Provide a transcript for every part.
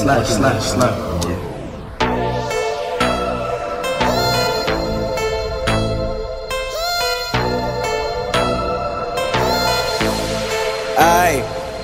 slap. Aye,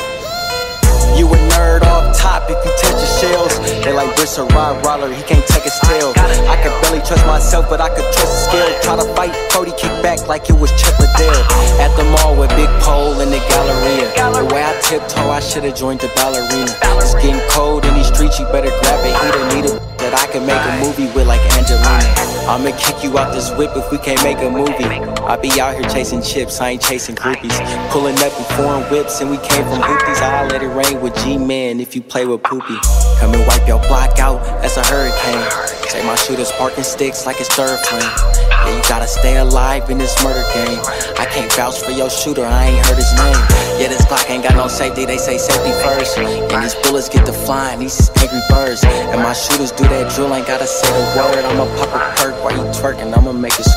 you a nerd off top if you touch your shells. They like Bris a roller, he can't take his tail. I could barely trust myself, but I could trust the skill. Try to fight Cody, kick back like it was Lidell. At the mall with big pole in the Galleria. The way I tiptoe, I should've joined the ballerina. It's getting cold in these streets, you better grab a heater. Need a that I can make a movie with like Angelina. I'ma kick you out this whip if we can't make a movie. I be out here chasing chips, I ain't chasing groupies. Pulling up in foreign whips and we came from hoopies. I'll let it rain with G-Man if you play with Poopy. Come and wipe your block out, that's a hurricane. Say my shooter's parking sticks like it's third flame. Yeah, you gotta stay alive in this murder game. I can't vouch for your shooter, I ain't heard his name. Yeah, this Glock ain't got no safety, they say safety first. And these bullets get to flying, these is angry birds. And my shooters do that drill, ain't gotta say the word. I'ma pop a perk while you twerking, I'ma make it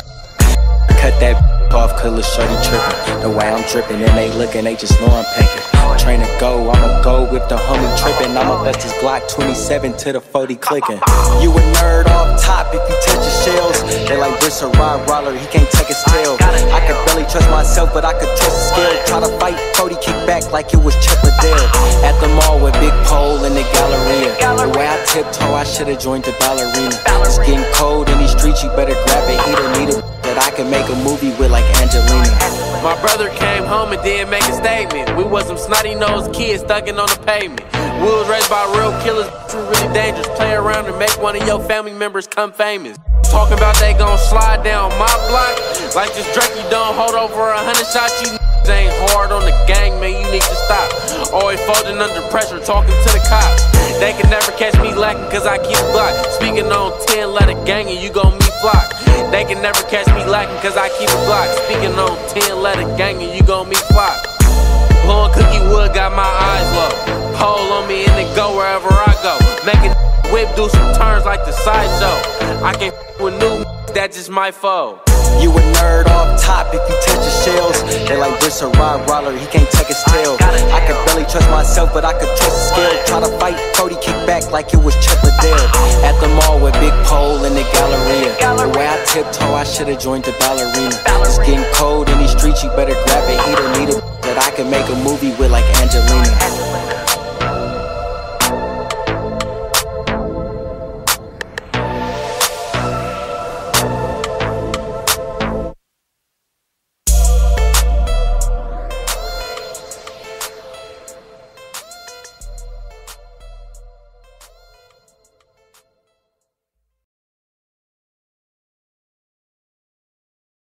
cut that off, cause lil' shorty trippin'. The way I'm drippin', and they lookin', they just know I'm pankin'. Train to go, I'ma go with the homie trippin'. I'ma bust this Glock 27 to the 40 clickin'. You a nerd off top if you touch your shells. They like Bris a roller, he can't take his tail. I could barely trust myself, but I could trust the skill. Try to fight Cody, kick back like it was Lidell. At the mall with big pole in the Galleria. The way I tiptoe, I should've joined the ballerina. It's getting cold in these streets, you better grab a heater. Need a that I can make a movie with like Angelina. My brother came home and didn't make a statement. We was some snotty-nosed kids thugging on the pavement. We was raised by real killers, we really dangerous. Play around and make one of your family members come famous. Talking about they gon' slide down my block like this Drake, you don't hold over 100 shots. You ain't hard on the gang, man, you need to stop. Always folding under pressure, talking to the cops. They can never catch me lacking cause I keep blocked. Speaking on 10, let a gang and you gon' meet flock. They can never catch me lacking cause I keep it blocked. Speaking on 10, let a gang and you gon' meet flock. Blowing cookie wood, got my eyes low. Pole on me and then go wherever I go. Make a whip do some turns like the sideshow. I can't with new, that's just my foe. You a nerd off top if you touch your shells. They like Bris a roller, he can't take his tail. I could barely trust myself, but I could trust the skill. Try to fight Cody, kick back like it was Lidell. At the mall with big pole in the Galleria. The way I tiptoe, I should've joined the ballerina. It's getting cold in these streets, you better grab a heater. Need a that I can make a movie with like Angelina.